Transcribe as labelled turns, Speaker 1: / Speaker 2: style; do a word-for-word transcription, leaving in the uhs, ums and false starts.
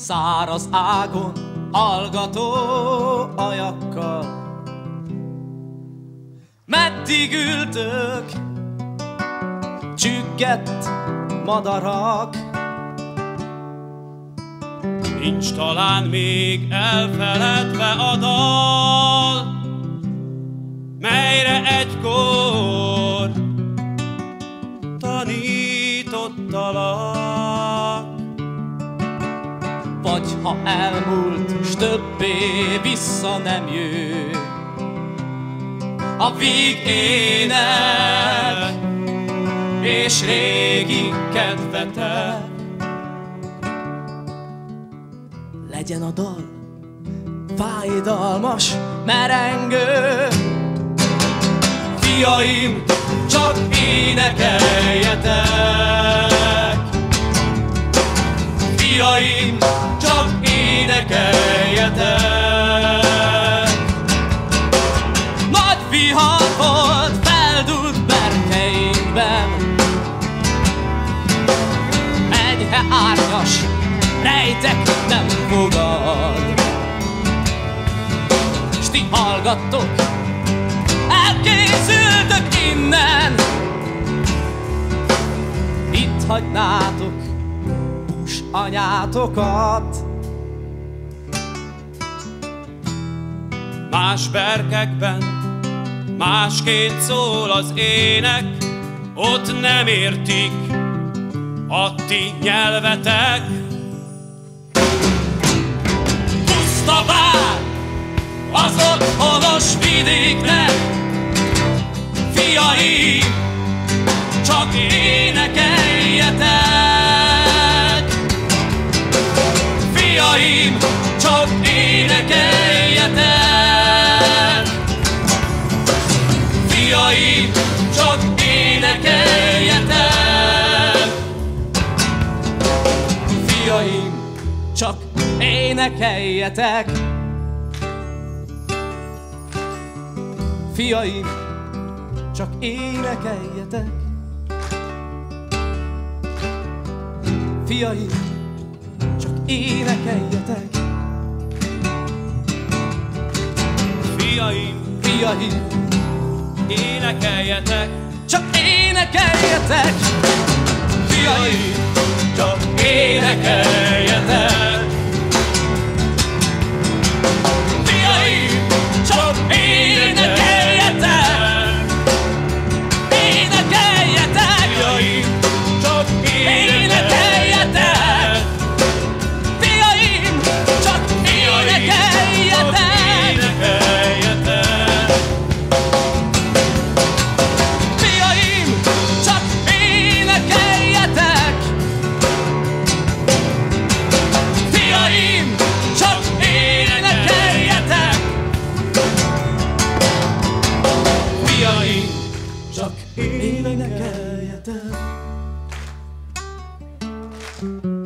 Speaker 1: száraz ágon hallgató ajakkal. Meddig ültök, csüggett madarak?
Speaker 2: Nincs talán még elfeledve a dal, melyre egykor tanítottalak.
Speaker 1: Vagy ha elmúlt, s többé vissza nem jön a végének és régi kedvetek. Legyen a dal fájdalmas, merengő. Fiaim, csak énekeljetek! Fiaim, csak énekeljetek! Nagy vihar volt feldúlt berkeinkben, enyhe árnyas rejtek nem fogad. S ti hallgattok, elkészültök innen, itt hagynátok hús anyátokat.
Speaker 2: Más berkekben másként szól az ének, ott nem értik a ti nyelvetek. Puszta vár az otthonos vidéknek, fiaim, csak énekeljetek! Fiaim, csak énekeljetek! Fiaim, csak énekeljetek! Fiaim,
Speaker 1: Csak énekeljetek! Fiaim, csak énekeljetek! Fiaim, csak énekeljetek!
Speaker 2: fiaim,
Speaker 1: Fiaim,
Speaker 2: énekeljetek!
Speaker 1: csak énekeljetek! Fiaim,
Speaker 2: Csak énekeljetek!
Speaker 1: fiaim, csak énekeljetek! Énekeljetek!
Speaker 2: Fiaim, csak
Speaker 1: Énekeljetek! Fiaim, csak énekeljetek!
Speaker 2: énekeljetek!
Speaker 1: Fiaim, csak énekeljetek! Fiaim, csak énekeljetek! Fiaim, csak énekeljetek!